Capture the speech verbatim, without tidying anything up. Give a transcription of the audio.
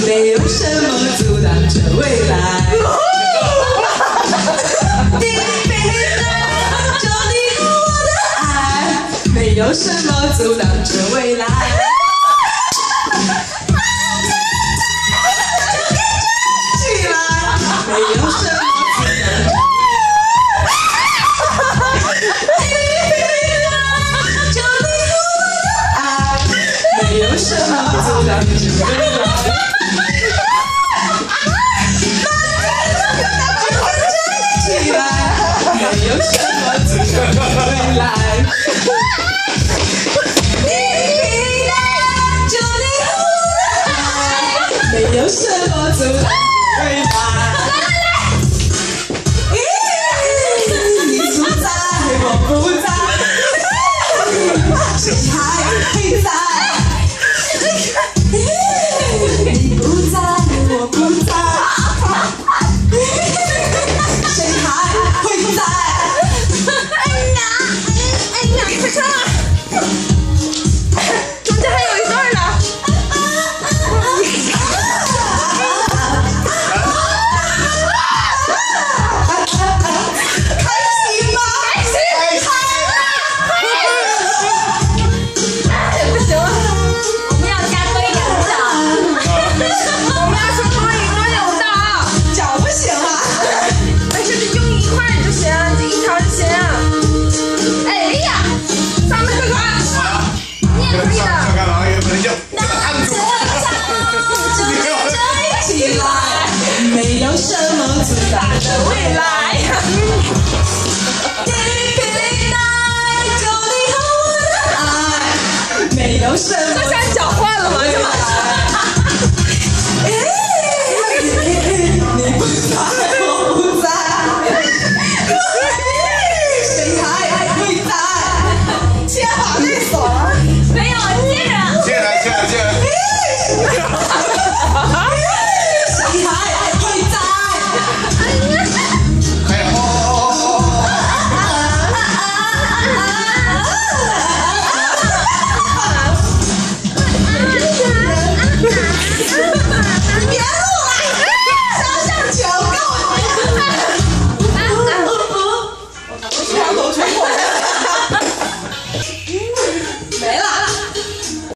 没有什么阻挡着未来。叮叮当，就你和我的爱，没有什么阻挡着未来。起来，没有什么阻挡着。 没有什么阻挡着未来。起来，没有什么阻挡着未来。你就你和我的爱，没有什么阻挡着未来。你不在，我不在，谁还会在？ 你不在，我不在，谁还会在？ 哎呀，哎呀，快唱啊！中间还有一段呢。开心吗？开心！不行了，我们要加多一点舞蹈。 我们要说多一多点舞蹈， 脚不行啊， 没事就用一块就行，就一条就行。哎呀，咱们哥哥，你也可以的。 干嘛？也不能叫叫他按住。 起来，没有什么阻挡着未来。就你和我的爱，没有什么。 这下脚换了吗？是吗？